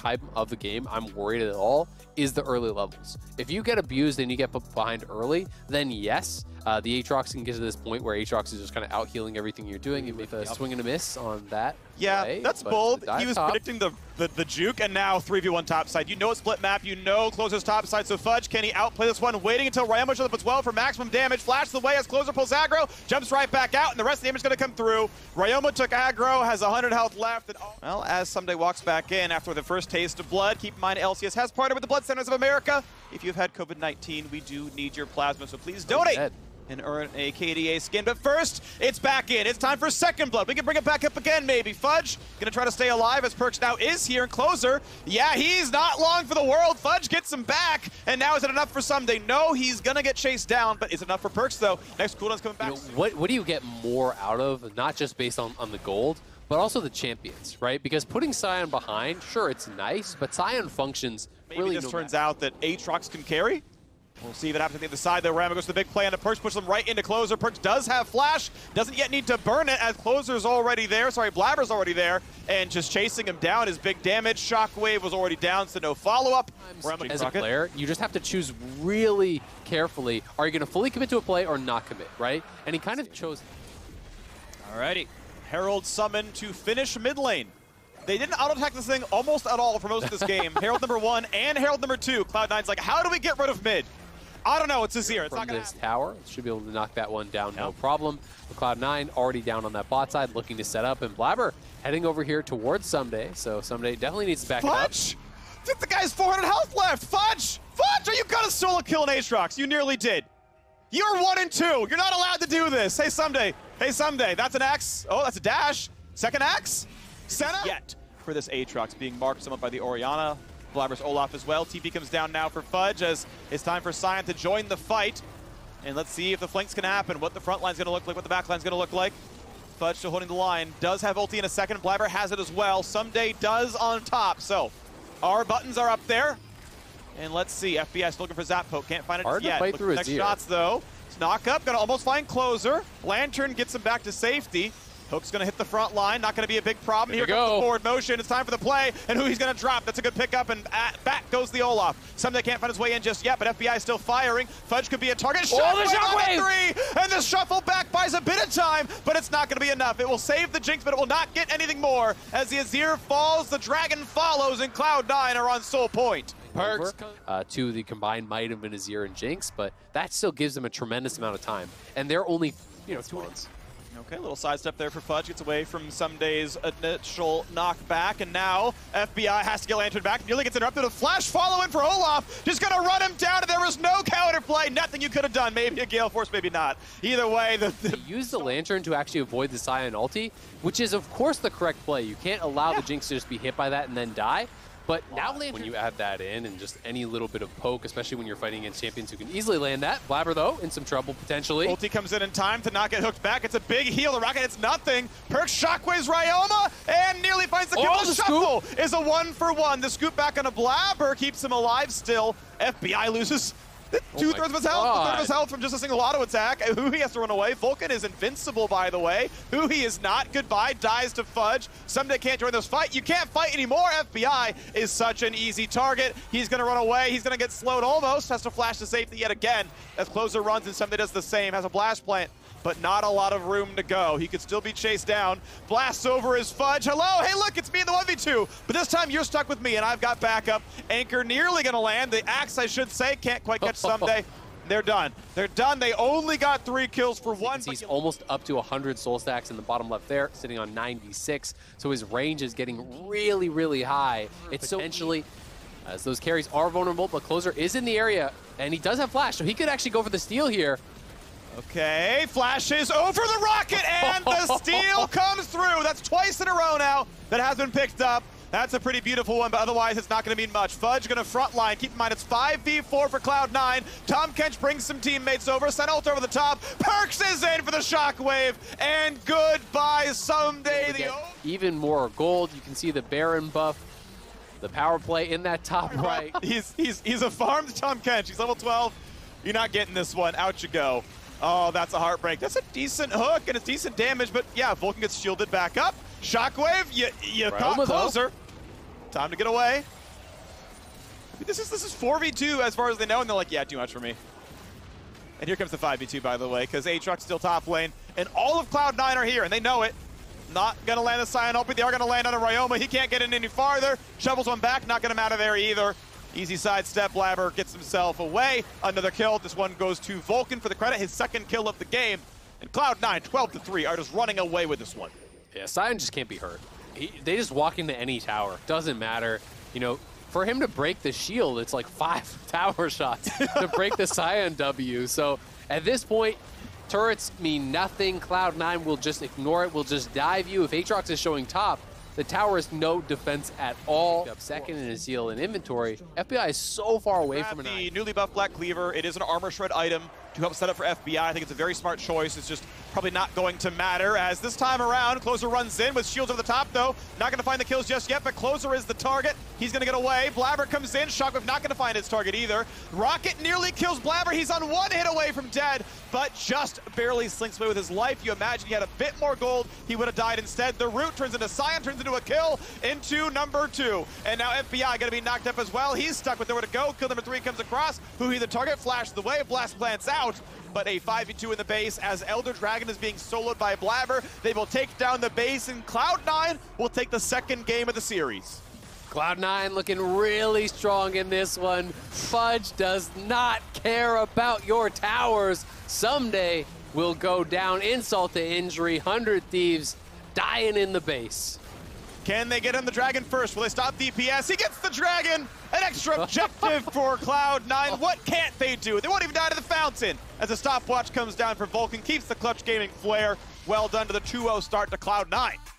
time of the game I'm worried at all is the early levels. If you get abused and you get behind early, then yes, the Aatrox can get to this point where Aatrox is just kind of out healing everything you're doing. You make a swing and a miss on that. Yeah, play, that's bold. He was top. predicting the juke, and now 3v1 top side. You know it's split map, you know Closer's top side, so Fudge, can he outplay this one? Waiting until Ryomo shows up as well for maximum damage. Flash the way as Closer pulls aggro, jumps right back out, and the rest of the damage is going to come through. Ryomo took aggro, has 100 health left. And well, as Ssumday walks back in after the first taste of blood, keep in mind LCS has partnered with the Blood Centers of America. If you've had COVID-19, we do need your plasma, so please donate and earn a KDA skin. But first, it's back in. It's time for second blood. We can bring it back up again, maybe. Fudge gonna try to stay alive as Perkz now is here and Closer. Yeah, he's not long for the world. Fudge gets him back, and now is it enough for Ssumday? No, he's gonna get chased down, but is it enough for Perkz though? Next cooldown's coming back. You know, what do you get more out of, not just based on the gold, but also the champions, right? Because putting Sion behind, sure, it's nice, but Sion functions maybe really this turns out that Aatrox can carry. We'll see if it happens on the other side, though. Rama goes to the big play, and the Perkz pushes him right into Closer. Perkz does have Flash, doesn't yet need to burn it as Closer's already there. Sorry, Blabber's already there, and just chasing him down is big damage. Shockwave was already down, so no follow-up. As a player, you just have to choose really carefully. Are you going to fully commit to a play or not commit, right? And he kind of chose... Alrighty. Herald summoned to finish mid lane. They didn't auto-attack this thing almost at all for most of this game. Herald number 1 and Herald number 2. Cloud9's like, how do we get rid of mid? I don't know, it's Azir. It's not gonna happen. Tower, should be able to knock that one down, no problem. But Cloud9 already down on that bot side, looking to set up, and Blabber heading over here towards Ssumday, so Ssumday definitely needs to back it up. Fudge! The guy's 400 health left! Fudge! Fudge, are you gonna solo kill an Aatrox? You nearly did. You're 1 and 2. You're not allowed to do this. Hey, Ssumday. Hey, Ssumday. That's an axe. Oh, that's a dash. Second axe. Senna. Yet for this Aatrox being marked somewhat by the Orianna. Blabber's Olaf as well. TP comes down now for Fudge as it's time for Sion to join the fight. And let's see if the flanks can happen, what the front line's going to look like, what the back line's going to look like. Fudge still holding the line. Does have ulti in a second. Blabber has it as well. Ssumday does on top. So our buttons are up there. And let's see. FBI still looking for Zap Poke. Can't find it Hard yet. to fight Look through next Azir. shots though. Knock up. Gonna almost find Closer. Lantern gets him back to safety. Hook's going to hit the front line. Not going to be a big problem. Here comes the forward motion. It's time for the play. And who he's going to drop. That's a good pickup. And back goes the Olaf. Ssumday can't find his way in just yet, but FBI is still firing. Fudge could be a target. Oh, the Shockwave! 3! And the shuffle back buys a bit of time, but it's not going to be enough. It will save the Jinx, but it will not get anything more. As the Azir falls, the Dragon follows, and Cloud9 are on soul point. Perkz to the combined might of Azir and Jinx, but that still gives them a tremendous amount of time. And they're only, 2 months. Okay, a little sidestep there for Fudge. Gets away from Ssumday's initial knockback, and now FBI has to get Lantern back. Nearly gets interrupted. A flash follow in for Olaf. Just going to run him down, and there was no counterplay. Nothing you could have done. Maybe a Gale Force, maybe not. Either way, He used the Lantern to actually avoid the Sion ulti, which is, of course, the correct play. You can't allow the Jinx to just be hit by that and then die. But now Lantern, when you add that in and just any little bit of poke, especially when you're fighting against champions who can easily land that. Blabber, though, in some trouble, potentially. Ulti comes in time to not get hooked back. It's a big heal. The Rocket hits nothing. Perkz shockwaves Ryoma and nearly finds the kill. The shuffle is a 1-for-1. The scoop back on a Blabber keeps him alive still. FBI loses two-thirds of his health, a third of his health from just a single auto attack. Huhi has to run away. Vulcan is invincible, by the way. Huhi is not. Goodbye, dies to Fudge. Ssumday can't join this fight. You can't fight anymore. FBI is such an easy target. He's going to run away. He's going to get slowed almost. Has to flash to safety yet again as Closer runs, and Ssumday does the same. Has a blast plant, but not a lot of room to go. He could still be chased down. Blasts over his Fudge. Hello, hey look, it's me in the 1v2. But this time you're stuck with me and I've got backup. Anchor nearly gonna land. The axe, I should say, can't quite catch Ssumday. They're done. They're done. They only got 3 kills for 1. He's almost up to 100 soul stacks in the bottom left there, sitting on 96. So his range is getting really, really high. It's potentially, as those carries are vulnerable, but Closer is in the area and he does have flash, so he could actually go for the steal here. Okay, flashes over the Rocket, and the steal comes through. That's twice in a row now that has been picked up. That's a pretty beautiful one, but otherwise it's not going to mean much. Fudge going to frontline. Keep in mind, it's 5v4 for Cloud9. Tahm Kench brings some teammates over. Sent ult over the top. Perkz is in for the shockwave, and goodbye Ssumday. Even more gold. You can see the Baron buff, the power play in that top right. He's a farmed Tahm Kench. He's level 12. You're not getting this one. Out you go. Oh, that's a heartbreak. That's a decent hook, and it's decent damage, but yeah, Vulcan gets shielded back up. Shockwave, you caught Closer. Time to get away. This is 4v2 as far as they know, and they're like, yeah, too much for me. And here comes the 5v2, by the way, because Aatrox still top lane, and all of Cloud9 are here, and they know it. Not going to land the Sion Ulti. They are going to land on a Ryoma. He can't get in any farther. Shovels one back, not going to matter there either. Easy sidestep. Blabber gets himself away. Another kill. This one goes to Vulcan for the credit. His second kill of the game. And Cloud9, 12-3, are just running away with this one. Yeah, Sion just can't be hurt. They just walk into any tower. Doesn't matter. You know, for him to break the shield, it's like 5 tower shots to break the Sion W. So at this point, turrets mean nothing. Cloud9 will just ignore it, will just dive you. If Aatrox is showing top, the tower is no defense at all. Up second in his heal and inventory. FBI is so far away from the newly buffed Black Cleaver. It is an armor shred item to help set up for FBI. I think it's a very smart choice. It's just probably not going to matter, as this time around, Closer runs in with shields over the top, though. Not going to find the kills just yet, but Closer is the target. He's going to get away. Blabber comes in. Shockwave not going to find his target either. Rocket nearly kills Blabber. He's on one hit away from dead, but just barely slinks away with his life. You imagine he had a bit more gold, he would have died instead. The root turns into Sion, turns into a kill, into number 2. And now FBI going to be knocked up as well. He's stuck with nowhere to go. Kill number 3 comes across. Huhi the target, flashes the way, Blast Plants out. But a 5v2 in the base as Elder Dragon is being soloed by Blabber. They will take down the base, and Cloud9 will take the second game of the series. Cloud9 looking really strong in this one. Fudge does not care about your towers. Someday will go down. Insult to injury. 100 Thieves dying in the base. Can they get on the Dragon first? Will they stop DPS? He gets the Dragon! An extra objective for Cloud9. What can't they do? They won't even die to the fountain as a stopwatch comes down for Vulcan. Keeps the clutch gaming flair. Well done to the 2-0 start to Cloud9.